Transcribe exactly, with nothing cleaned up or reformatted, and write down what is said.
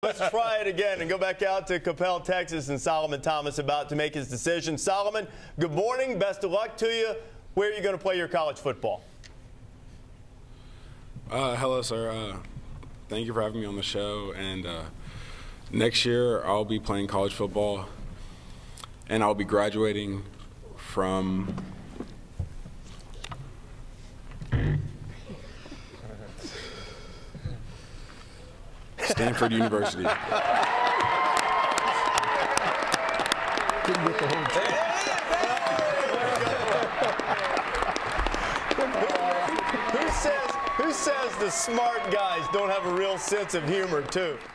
Let's try it again and go back out to Coppell, Texas, and Solomon Thomas about to make his decision. Solomon, good morning. Best of luck to you. Where are you going to play your college football? Uh, hello, sir. Uh, thank you for having me on the show. And uh, next year, I'll be playing college football, and I'll be graduating from Stanford University. Who says, who says the smart guys don't have a real sense of humor, too?